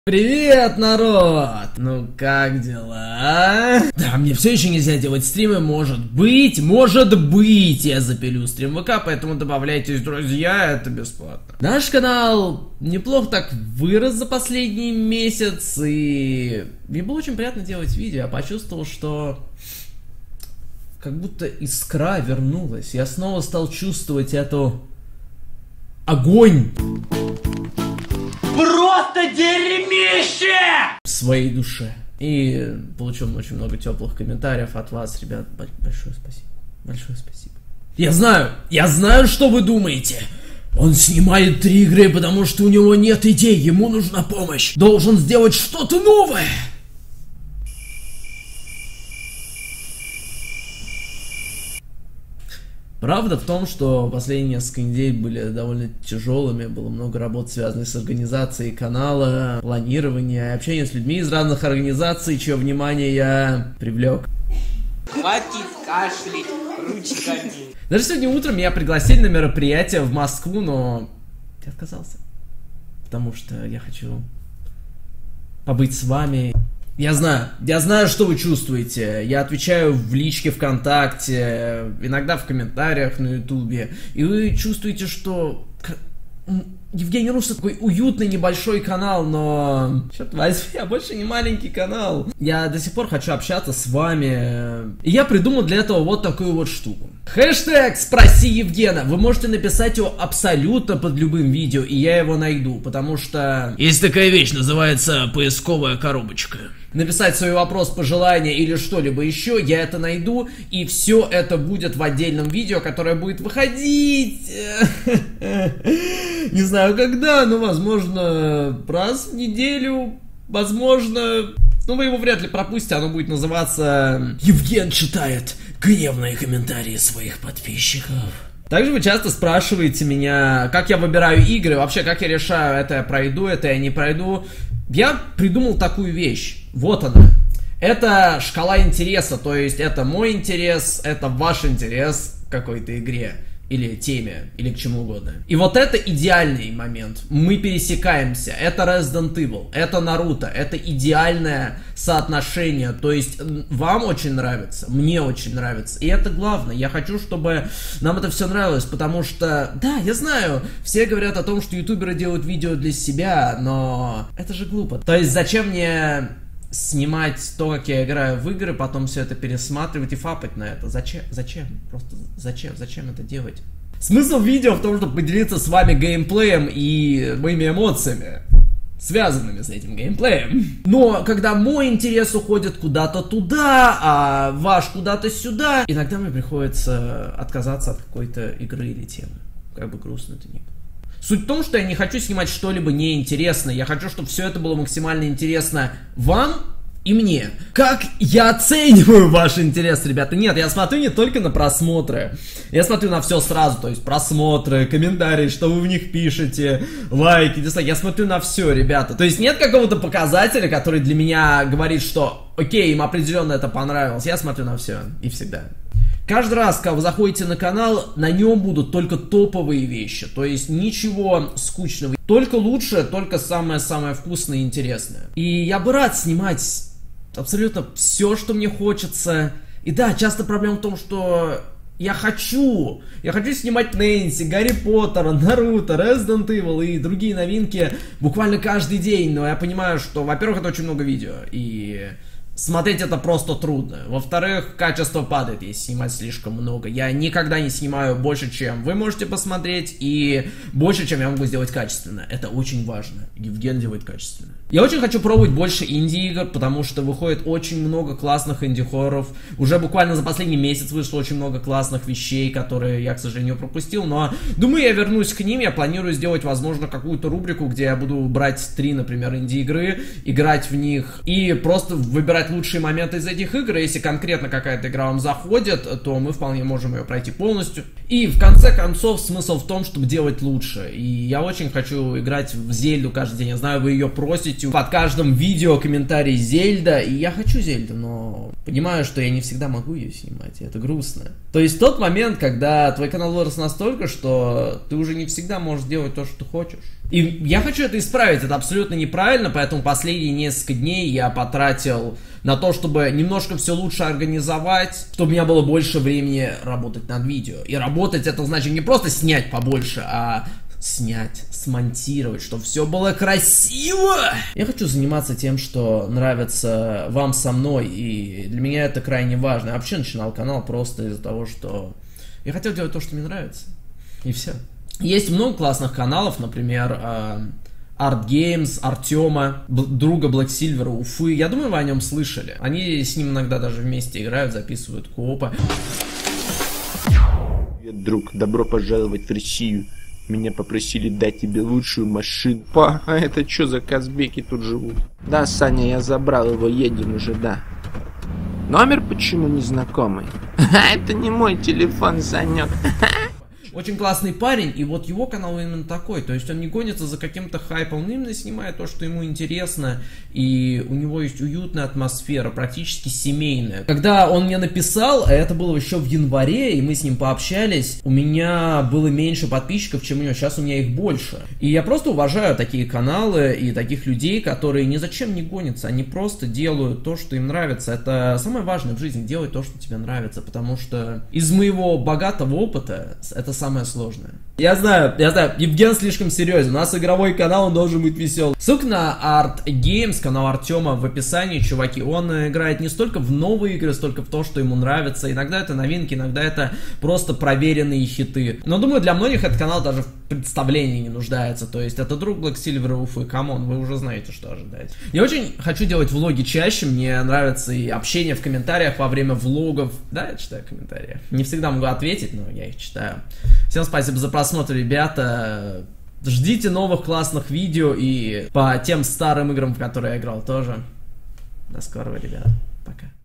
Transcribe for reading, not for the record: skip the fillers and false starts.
Привет, народ! Ну как дела? Да, мне все еще нельзя делать стримы, может быть, я запилю стрим ВК, поэтому добавляйтесь, друзья, это бесплатно. Наш канал неплохо так вырос за последний месяц, и мне было очень приятно делать видео. Я почувствовал, что как будто искра вернулась. Я снова стал чувствовать эту огонь. Просто дерьмище! В своей душе. И получил очень много теплых комментариев от вас, ребят. Большое спасибо. Большое спасибо. Я знаю, что вы думаете. Он снимает 3 игры, потому что у него нет идей, ему нужна помощь. Должен сделать что-то новое. Правда в том, что последние несколько недель были довольно тяжелыми, было много работ, связанных с организацией канала, планированием, общением с людьми из разных организаций, чье внимание я привлек. Хватит кашлять ручками. Даже сегодня утром меня пригласили на мероприятие в Москву, но я отказался, потому что я хочу побыть с вами. Я знаю, что вы чувствуете. Я отвечаю в личке ВКонтакте, иногда в комментариях на Ютубе. И вы чувствуете, что Евгений Руссо такой уютный небольшой канал, но, черт возьми, я больше не маленький канал. Я до сих пор хочу общаться с вами. И я придумал для этого вот такую вот штуку. Хэштег «Спроси Евгена». Вы можете написать его абсолютно под любым видео, и я его найду, потому что есть такая вещь, называется поисковая коробочка. Написать свой вопрос, пожелание или что-либо еще, я это найду, и все это будет в отдельном видео, которое будет выходить. Не знаю когда, но возможно раз в неделю, возможно... Ну, вы его вряд ли пропустите, оно будет называться «Евген читает гневные комментарии своих подписчиков». Также вы часто спрашиваете меня, как я выбираю игры, вообще, как я решаю, это я пройду, это я не пройду. Я придумал такую вещь, вот она. Это шкала интереса, то есть это мой интерес, это ваш интерес к какой-то игре. Или теме, или к чему угодно. И вот это идеальный момент. Мы пересекаемся. Это Resident Evil, это Наруто, это идеальное соотношение. То есть вам очень нравится, мне очень нравится. И это главное. Я хочу, чтобы нам это все нравилось, потому что, да, я знаю, все говорят о том, что ютуберы делают видео для себя, но это же глупо. То есть зачем мне снимать то, как я играю в игры, потом все это пересматривать и фапать на это? Зачем? Просто зачем это делать? Смысл видео в том, чтобы поделиться с вами геймплеем и моими эмоциями, связанными с этим геймплеем. Но когда мой интерес уходит куда-то туда, а ваш куда-то сюда, иногда мне приходится отказаться от какой-то игры или темы. Как бы грустно это ни было. Суть в том, что я не хочу снимать что-либо неинтересное. Я хочу, чтобы все это было максимально интересно вам и мне. Как я оцениваю ваш интерес, ребята? Нет, я смотрю не только на просмотры. Я смотрю на все сразу. То есть просмотры, комментарии, что вы в них пишете, лайки, дизлайки. Я смотрю на все, ребята. То есть нет какого-то показателя, который для меня говорит, что окей, им определенно это понравилось. Я смотрю на все и всегда. Каждый раз, когда вы заходите на канал, на нем будут только топовые вещи. То есть ничего скучного. Только лучшее, только самое-самое вкусное и интересное. И я бы рад снимать абсолютно все, что мне хочется. И да, часто проблема в том, что я хочу снимать Нэнси, Гарри Поттера, Наруто, Resident Evil и другие новинки буквально каждый день. Но я понимаю, что, во-первых, это очень много видео. И смотреть это просто трудно. Во-вторых, качество падает, если снимать слишком много. Я никогда не снимаю больше, чем вы можете посмотреть, и больше, чем я могу сделать качественно. Это очень важно. Евген делает качественно. Я очень хочу пробовать больше инди-игр, потому что выходит очень много классных инди-хорроров. Уже буквально за последний месяц вышло очень много классных вещей, которые я, к сожалению, пропустил. Но думаю, я вернусь к ним. Я планирую сделать, возможно, какую-то рубрику, где я буду брать 3, например, инди-игры, играть в них и просто выбирать лучшие моменты из этих игр. Если конкретно какая-то игра вам заходит, то мы вполне можем ее пройти полностью. И в конце концов смысл в том, чтобы делать лучше. И я очень хочу играть в Зельду каждый день. Я знаю, вы ее просите, видите под каждым видео комментарий Зельда, и я хочу Зельду, но понимаю, что я не всегда могу ее снимать, и это грустно. То есть тот момент, когда твой канал вырос настолько, что ты уже не всегда можешь делать то, что ты хочешь. И я хочу это исправить, это абсолютно неправильно, поэтому последние несколько дней я потратил на то, чтобы немножко все лучше организовать, чтобы у меня было больше времени работать над видео. И работать это значит не просто снять побольше, а снять, смонтировать, чтобы все было красиво. Я хочу заниматься тем, что нравится вам со мной, и для меня это крайне важно. Я вообще начинал канал просто из-за того, что я хотел делать то, что мне нравится. И все. Есть много классных каналов, например, Art Games, Артема, друга Black Silver, Уфы. Я думаю, вы о нем слышали. Они с ним иногда даже вместе играют, записывают коопы. Привет, друг, добро пожаловать в Россию. Меня попросили дать тебе лучшую машину. Па, а это что за казбеки тут живут? Да, Саня, я забрал его, едем уже, да. Номер почему незнакомый? Это не мой телефон, Санек. Очень классный парень, и вот его канал именно такой, то есть он не гонится за каким-то хайпом, он именно снимает то, что ему интересно, и у него есть уютная атмосфера, практически семейная. Когда он мне написал, а это было еще в январе, и мы с ним пообщались, у меня было меньше подписчиков, чем у него, сейчас у меня их больше. И я просто уважаю такие каналы и таких людей, которые ни зачем не гонятся, они просто делают то, что им нравится. Это самое важное в жизни, делать то, что тебе нравится, потому что из моего богатого опыта это самое сложное. Я знаю, Евген слишком серьезен, у нас игровой канал, он должен быть веселый. Ссылка на Art Games, канал Артема, в описании, чуваки. Он играет не столько в новые игры, столько в то, что ему нравится. Иногда это новинки, иногда это просто проверенные хиты. Но думаю, для многих этот канал даже в представлении не нуждается. То есть это друг Black Silver, Уфы, камон, вы уже знаете, что ожидать. Я очень хочу делать влоги чаще, мне нравится и общение в комментариях во время влогов. Да, я читаю комментарии. Не всегда могу ответить, но я их читаю. Всем спасибо за просмотр, ребята. Ждите новых классных видео и по тем старым играм, в которые я играл тоже. До скорого, ребята. Пока.